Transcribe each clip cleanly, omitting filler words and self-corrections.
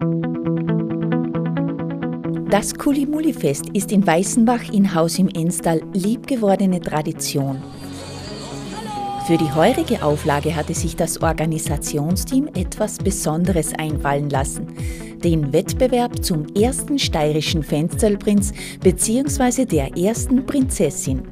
Das Kuli-Muli-Fest ist in Weißenbach in Haus im Enstal liebgewordene Tradition. Für die heurige Auflage hatte sich das Organisationsteam etwas Besonderes einfallen lassen: den Wettbewerb zum ersten steirischen Fensterlprinz bzw. der ersten Prinzessin.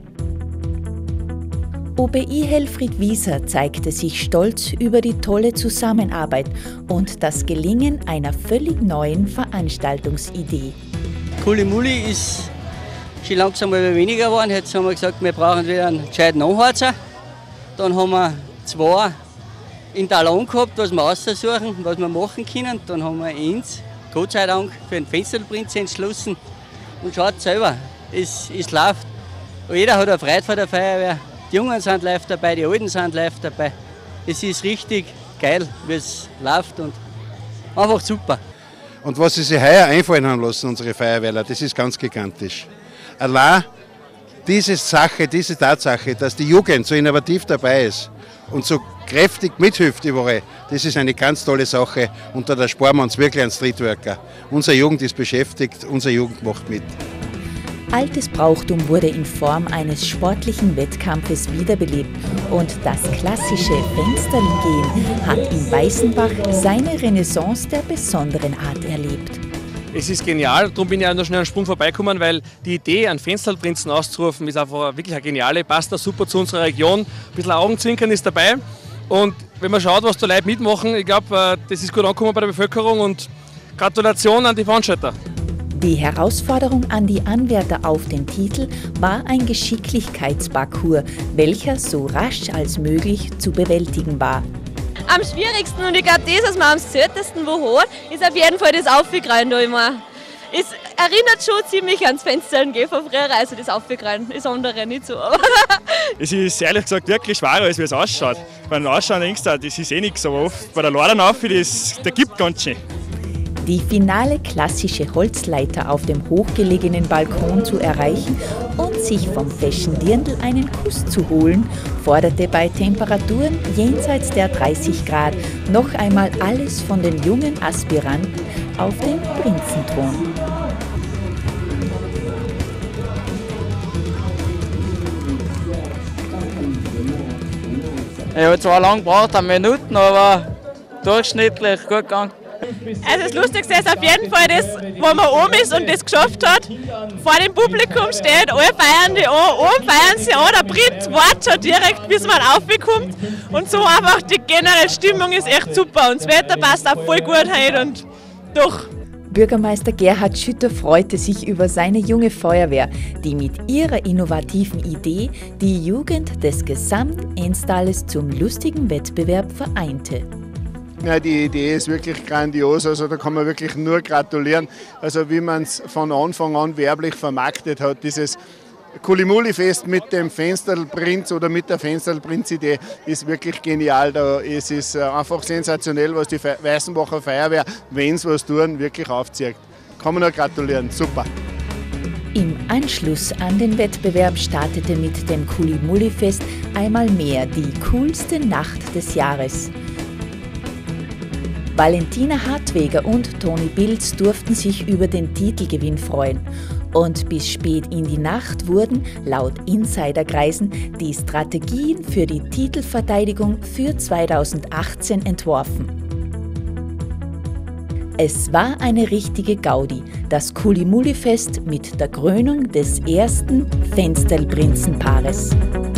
OBI Helfried Wieser zeigte sich stolz über die tolle Zusammenarbeit und das Gelingen einer völlig neuen Veranstaltungsidee. Kuli-Muli ist schon langsam mal weniger geworden. Jetzt haben wir gesagt, wir brauchen wieder einen gescheiten Anheizer. Dann haben wir 2 in Talon gehabt, was wir aussuchen, was wir machen können. Dann haben wir eins, Gott sei Dank, für den Fensterlprinz entschlossen. Und schaut selber, es läuft. Und jeder hat eine Freude vor der Feuerwehr. Die Jungen sind live dabei, die Alten sind live dabei. Es ist richtig geil, wie es läuft und einfach super. Und was sie sich heuer einfallen haben lassen, unsere Feuerwehrler, das ist ganz gigantisch. Allein diese Tatsache, dass die Jugend so innovativ dabei ist und so kräftig mithilft überall, das ist eine ganz tolle Sache. Und da sparen wir uns wirklich einen Streetworker. Unsere Jugend ist beschäftigt, unsere Jugend macht mit. Altes Brauchtum wurde in Form eines sportlichen Wettkampfes wiederbelebt und das klassische Fensterlgehen hat in Weißenbach seine Renaissance der besonderen Art erlebt. Es ist genial, darum bin ich auch noch schnell einen Sprung vorbeigekommen, weil die Idee, einen Fensterlprinzen auszurufen, ist einfach wirklich eine geniale, passt da super zu unserer Region. Ein bisschen Augenzwinkern ist dabei und wenn man schaut, was da Leute mitmachen, ich glaube, das ist gut angekommen bei der Bevölkerung und Gratulation an die Veranstalter. Die Herausforderung an die Anwärter auf den Titel war ein Geschicklichkeitsparcours, welcher so rasch als möglich zu bewältigen war. Am schwierigsten und ich glaube, das, was man am seltensten hat, ist auf jeden Fall das Aufgreifen da immer. Es erinnert schon ziemlich ans Fenstern von früher, also das Aufgreifen, das andere nicht so. Es ist ehrlich gesagt wirklich schwerer, als wie es ausschaut. Beim Ausschauen denkst du, das ist eh nichts, aber oft bei der Ladernaufe, der gibt ganz schön. Die finale klassische Holzleiter auf dem hochgelegenen Balkon zu erreichen und sich vom Fashion Dirndl einen Kuss zu holen, forderte bei Temperaturen jenseits der 30 Grad noch einmal alles von den jungen Aspiranten auf den Prinzenthron. Ich habe zwar lange gebraucht, 1 Minuten, aber durchschnittlich gut gegangen. Also das Lustigste ist auf jeden Fall das, wo man oben ist und das geschafft hat, vor dem Publikum steht, alle feiern die an, oben feiern sie an, der Prinz wartet schon direkt, bis man aufbekommt und so einfach die generelle Stimmung ist echt super und das Wetter passt auch voll gut heute und doch. Bürgermeister Gerhard Schütter freute sich über seine junge Feuerwehr, die mit ihrer innovativen Idee die Jugend des gesamten Enstales zum lustigen Wettbewerb vereinte. Ja, die Idee ist wirklich grandios, also da kann man wirklich nur gratulieren. Also wie man es von Anfang an werblich vermarktet hat, dieses Kuli-Muli-Fest mit dem Fensterlprinz oder mit der Fensterlprinz-Idee ist wirklich genial. Es ist einfach sensationell, was die Weißenbacher Feuerwehr, wenn sie was tun, wirklich aufzieht. Kann man nur gratulieren, super. Im Anschluss an den Wettbewerb startete mit dem Kuli-Muli-Fest einmal mehr die coolste Nacht des Jahres. Valentina Hartweger und Toni Bilz durften sich über den Titelgewinn freuen. Und bis spät in die Nacht wurden, laut Insiderkreisen, die Strategien für die Titelverteidigung für 2018 entworfen. Es war eine richtige Gaudi, das Kuli-Muli-Fest mit der Krönung des ersten Fensterlprinzenpaares.